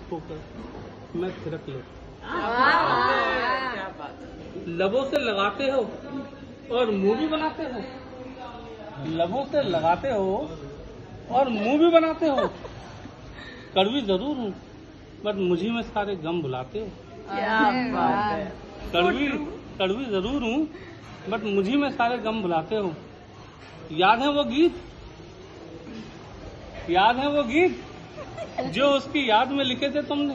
होकर मैं थिरक लेता। लबों से लगाते हो और मुंह भी बनाते हो, लबों से लगाते हो और मुंह भी बनाते हो। कड़वी जरूर हूँ बट मुझी में सारे गम बुलाते हो। कड़वी जरूर हूँ बट मुझी में सारे गम बुलाते हो। याद है वो गीत जो उसकी याद में लिखे थे तुमने?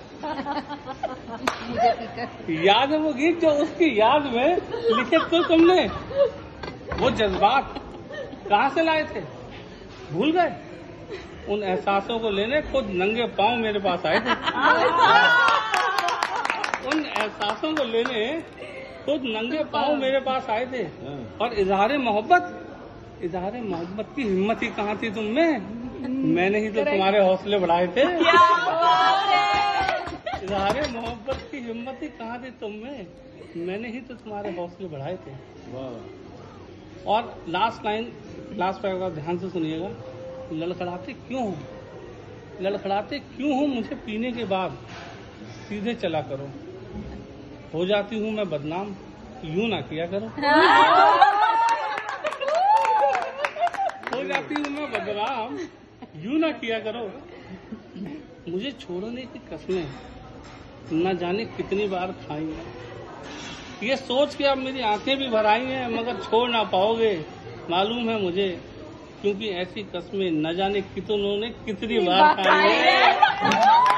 याद है वो गीत जो उसकी याद में लिखे थे तुमने? वो जज्बात कहाँ से लाए थे? भूल गए? उन एहसासों को लेने खुद नंगे पांव मेरे पास आए थे। उन एहसासों को लेने खुद नंगे पांव मेरे पास आए थे। और इजहार मोहब्बत की हिम्मत ही कहाँ थी तुम में? मैंने ही तो तुम्हारे हौसले बढ़ाए थे। इजहार मोहब्बत की हिम्मत ही कहाँ थी तुम में? मैंने ही तो तुम्हारे हौसले बढ़ाए थे। और लास्ट पैराग्राफ ध्यान से सुनिएगा। लड़खड़ाते क्यों हो मुझे पीने के बाद? सीधे चला करो, हो जाती हूँ मैं बदनाम, यूं ना किया करो। हो जाती हूँ मैं बदनाम, यूं ना किया करो। मुझे छोड़ने की कसमें न जाने कितनी बार खाई हैं। ये सोच के अब मेरी आंखें भी भर आई हैं, मगर छोड़ ना पाओगे मालूम है मुझे, क्योंकि ऐसी कसमें न जाने कितनों ने कितनी बार खाई हैं।